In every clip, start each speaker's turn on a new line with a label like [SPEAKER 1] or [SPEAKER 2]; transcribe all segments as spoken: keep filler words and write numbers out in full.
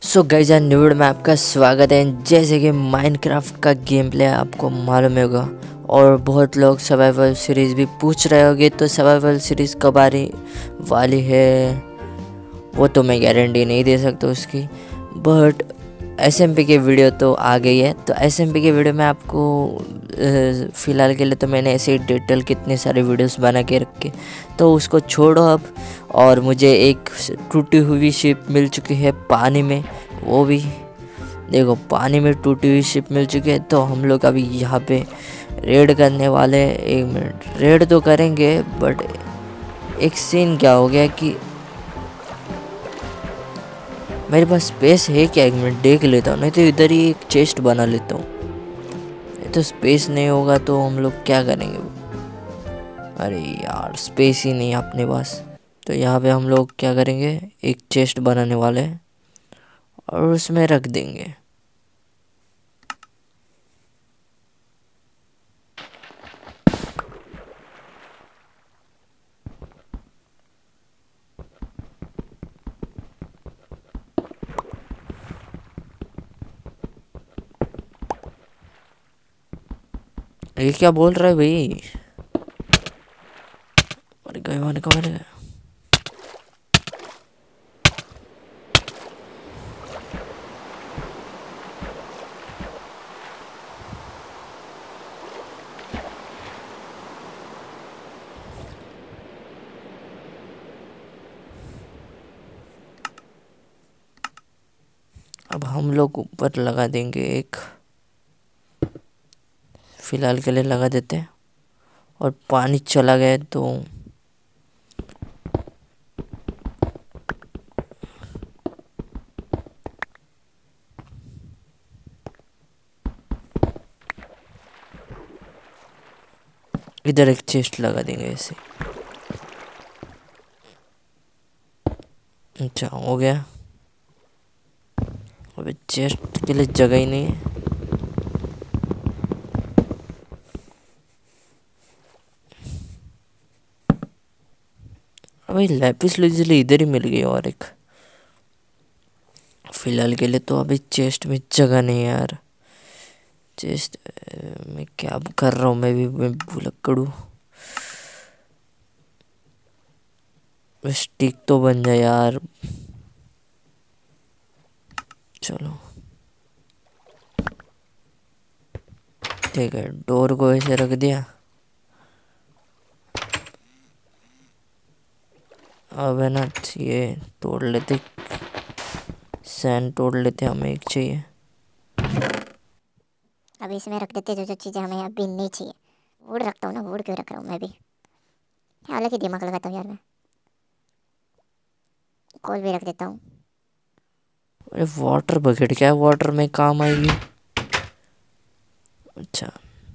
[SPEAKER 1] सो guys यार new video में आपका स्वागत है। जैसे कि माइनक्राफ्ट का गेम प्ले आपको मालूम होगा और बहुत लोग सर्वाइवल सीरीज़ भी पूछ रहे होंगे, तो सर्वाइवल सीरीज़ कब आ रही वाली है वो तो मैं गारंटी नहीं दे सकता उसकी, बट एसएमपी के वीडियो तो आ गई है। तो एसएमपी के वीडियो में आपको फ़िलहाल के लिए तो मैंने ऐसे ही डिटेल कितने सारे वीडियोस बना के रखे, तो उसको छोड़ो अब। और मुझे एक टूटी हुई शिप मिल चुकी है पानी में, वो भी देखो पानी में टूटी हुई शिप मिल चुकी है। तो हम लोग अभी यहाँ पे रेड करने वाले हैं। एक मिनट, रेड तो करेंगे बट एक सीन क्या हो गया कि मेरे पास स्पेस है क्या, एक मिनट देख लेता हूँ, नहीं तो इधर ही एक चेस्ट बना लेता हूँ। नहीं तो स्पेस नहीं होगा तो हम लोग क्या करेंगे। अरे यार स्पेस ही नहीं है अपने पास। तो यहाँ पे हम लोग क्या करेंगे, एक चेस्ट बनाने वाले हैं और उसमें रख देंगे। ये क्या बोल रहा है भाई। अरे गए मैंने कहा मैंने अब हम लोग ऊपर लगा देंगे एक, फिलहाल के लिए लगा देते हैं। और पानी चला गया तो इधर एक चेस्ट लगा देंगे ऐसे। अच्छा हो गया। अबे चेस्ट के लिए जगह ही नहीं है। अबे लैपिस lazuli इधर ही मिल गई और एक। फिलहाल के लिए तो अभी चेस्ट में जगह नहीं है यार। चेस्ट मैं क्या कर रहा हूँ, मैं भी मैं भुलक्कड़ हूँ। स्टिक तो बन जाए यार। चलो ठीक है, डोर को ऐसे रख दिया। अब है ना ये तोड़ लेते, सैंड तोड़ लेते, हमें एक चाहिए।
[SPEAKER 2] अब इसमें रख देते जो जो चीज़ें हमें अभी नहीं चाहिए। वुड रखता हूँ ना, वुड क्यों रख रहा हूँ मैं भी, क्या अलग ही दिमाग लगाता हूँ यार मैं। कोल भी रख देता हूँ।
[SPEAKER 1] अरे वाटर बकेट क्या है, वाटर में काम आएगी। अच्छा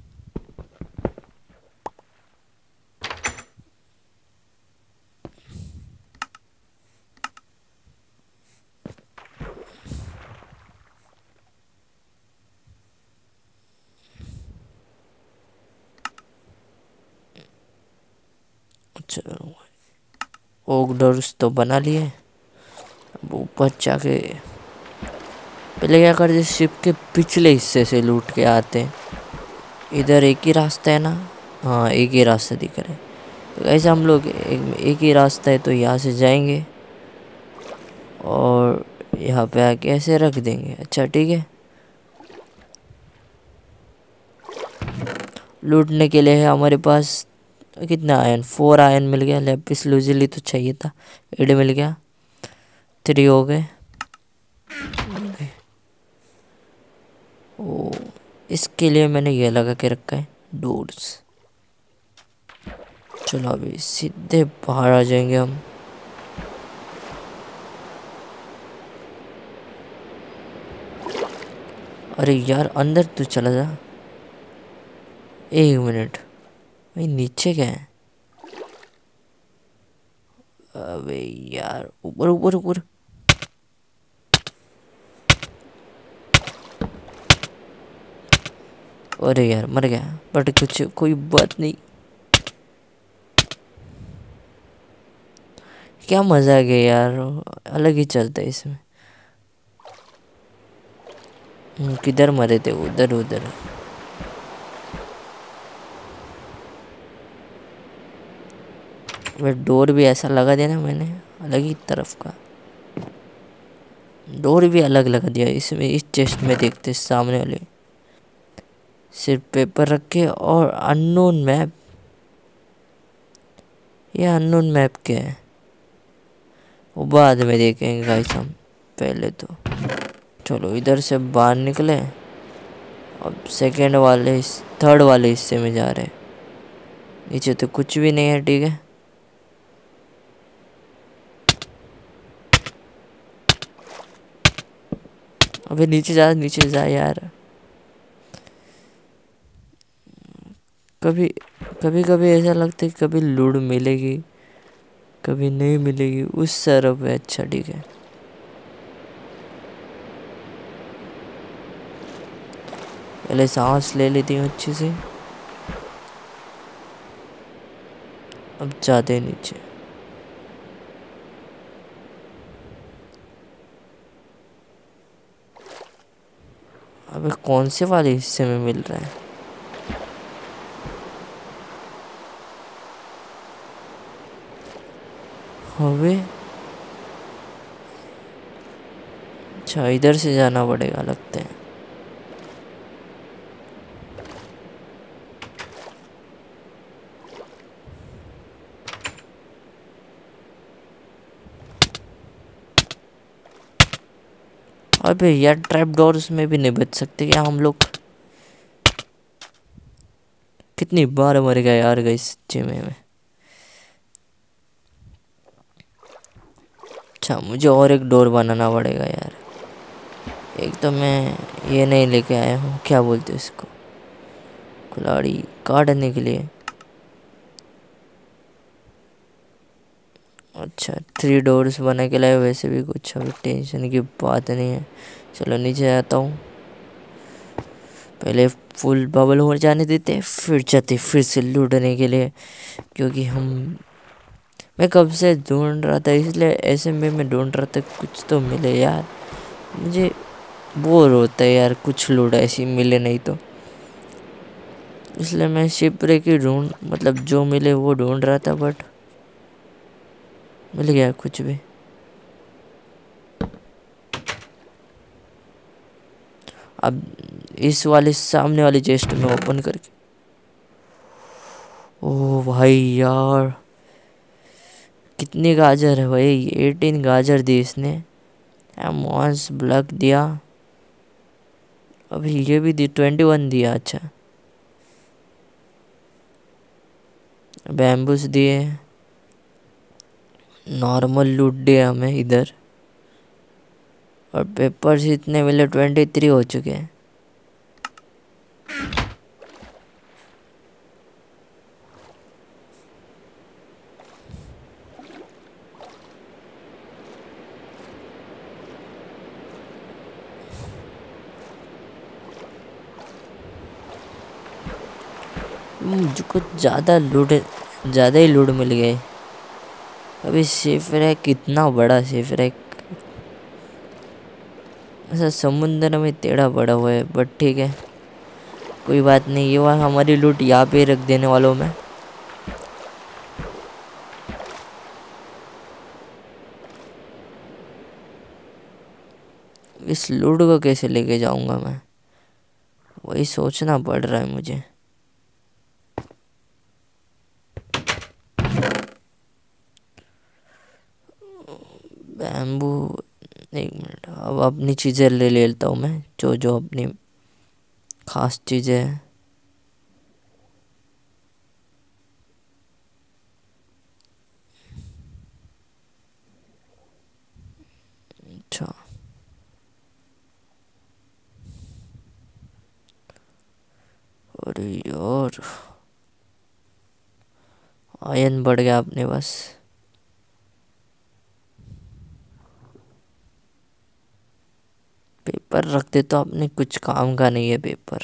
[SPEAKER 1] चलो ओक डोर्स तो बना लिए। अब ऊपर जाके पहले क्या करते, शिप के पिछले हिस्से से लूट के आते हैं। इधर एक ही रास्ता है ना, हाँ एक ही रास्ता दिख रहा है। तो ऐसे हम लोग एक, एक ही रास्ता है तो यहाँ से जाएंगे और यहाँ पे आके ऐसे रख देंगे। अच्छा ठीक है, लूटने के लिए है हमारे पास कितना आयन, फोर आयन मिल गया। लैपिस lazuli तो चाहिए था, एड मिल गया, थ्री हो गए। ओ इसके लिए मैंने ये लगा के रखा है डोर्स। चलो अभी सीधे बाहर आ जाएंगे हम। अरे यार अंदर तो चला जा। एक मिनट भाई, नीचे क्या है। अबे यार ऊपर ऊपर ऊपर। अरे यार मर गया, बट कुछ कोई बात नहीं। क्या मजा आ गया यार, अलग ही चलता है इसमें। हम्म, किधर मरे थे? उधर उधर। वे डोर भी ऐसा लगा दिया ना मैंने, अलग ही तरफ का डोर भी अलग लगा दिया इसमें। इस चेस्ट में देखते सामने वाले, सिर्फ पेपर रखे और अननोन मैप। ये अननोन मैप क्या है वो बाद में देखेंगे गाइस हम। पहले तो चलो इधर से बाहर निकले। अब सेकंड वाले थर्ड वाले हिस्से में जा रहे हैं। नीचे तो कुछ भी नहीं है, ठीक है। अबे नीचे जा, नीचे जा यार। कभी कभी कभी ऐसा लगता है कभी लूट मिलेगी कभी नहीं मिलेगी उस तरफ है। अच्छा ठीक है, पहले सांस ले लेती हूँ अच्छी से। अब जाते हैं नीचे। अबे कौन से वाले हिस्से में मिल रहा है? अबे अच्छा इधर से जाना पड़ेगा लगता है। अबे यार ट्रैप डोर्स में भी नहीं बच सकते क्या हम लोग? कितनी बार मर गया यार गई सच्चे में मैं। अच्छा मुझे और एक डोर बनाना पड़ेगा यार। एक तो मैं ये नहीं लेके आया हूँ, क्या बोलते हैं इसको, कुल्हाड़ी काटने के लिए। अच्छा थ्री डोर्स बना के लाए, वैसे भी कुछ अभी टेंशन की बात नहीं है। चलो नीचे आता हूँ। पहले फुल बबल हो जाने देते फिर जाते फिर से लूटने के लिए, क्योंकि हम मैं कब से ढूंढ रहा था, इसलिए ऐसे में मैं ढूंढ रहा था कुछ तो मिले यार। मुझे बोर होता है यार, कुछ लूट ऐसी मिले नहीं तो, इसलिए मैं शिपरेक ही ढूंढ मतलब जो मिले वो ढूंढ रहा था। बट मिल गया कुछ भी। अब इस वाले सामने वाली चेस्ट में ओपन करके, ओह भाई यार कितनी गाजर है भाई, एटीन गाजर दी इसने। मॉन्स ब्लॉक दिया, अभी ये भी दी ट्वेंटी वन दिया। अच्छा बैम्बूस दिए, नॉर्मल लूट दिया हमें इधर, और पेपर्स इतने मिले ट्वेंटी थ्री हो चुके हैं। मुझको ज़्यादा लूट ज़्यादा ही लूट मिल गए। अभी सेफ रैक कितना बड़ा सेफ रैक, ऐसा समुंदर में टेढ़ा पड़ा हुआ है। बट ठीक है कोई बात नहीं, ये बार हमारी लूट यहाँ पे रख देने वालों में। इस लूट को कैसे लेके जाऊंगा मैं, वही सोचना पड़ रहा है मुझे। बैम्बू, एक मिनट, अब अपनी चीज़ें ले लेता हूँ मैं, जो जो अपनी खास चीज़ें हैं। अच्छा अरे यार आयन बढ़ गया अपने पास। पेपर रखते तो अपने कुछ काम का नहीं है पेपर,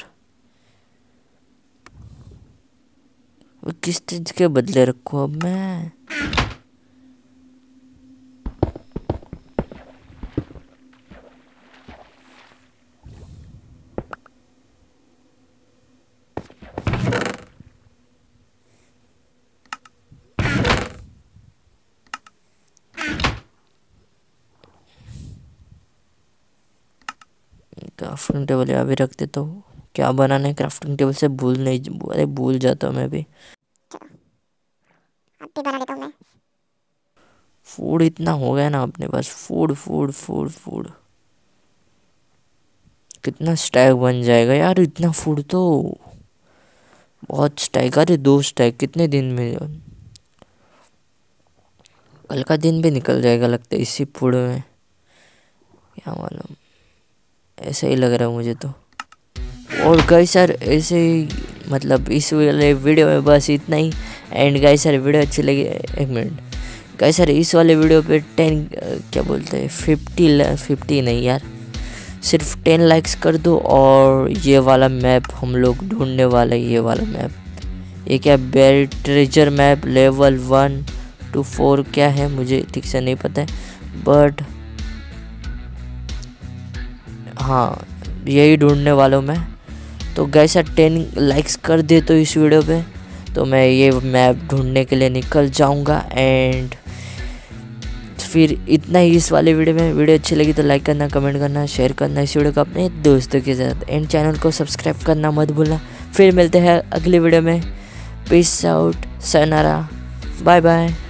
[SPEAKER 1] वो किस चीज के बदले रखूं अब मैं? क्राफ्टिंग टेबल यहाँ भी रख देता हूँ। क्या बनाना है क्राफ्टिंग टेबल से भूल नहीं, अरे भूल जाता हूँ मैं भी।
[SPEAKER 2] अब भी बना लेता हूँ मैं।
[SPEAKER 1] फूड इतना हो गया ना अपने पास, फूड फूड फूड फूड कितना स्टैक बन जाएगा यार, इतना फूड तो बहुत स्टैक। अरे दो स्टैक कितने दिन में, कल का दिन भी निकल जाएगा लगता है इसी फूड में, क्या मालूम, ऐसा ही लग रहा है मुझे तो। और गाइस यार ऐसे ही मतलब इस वाले वीडियो में बस इतना ही। एंड गाइस यार वीडियो अच्छी लगी, एक मिनट गाइस यार इस वाले वीडियो पे टेन क्या बोलते हैं फिफ्टी फिफ्टी नहीं यार, सिर्फ टेन लाइक्स कर दो। और ये वाला मैप हम लोग ढूंढने वाला है, ये वाला मैप, ये क्या buried treasure map level one two four क्या है मुझे ठीक से नहीं पता है, बट हाँ यही ढूंढने वाला हूँ मैं। तो गाइस यार टेन लाइक्स कर दे तो इस वीडियो पे, तो मैं ये मैप ढूंढने के लिए निकल जाऊंगा। एंड फिर इतना ही इस वाले वीडियो में। वीडियो अच्छी लगी तो लाइक करना, कमेंट करना, शेयर करना इस वीडियो को अपने दोस्तों के साथ। एंड चैनल को सब्सक्राइब करना मत भूलना। फिर मिलते हैं अगले वीडियो में। पीस आउट, सनारा, बाय बाय।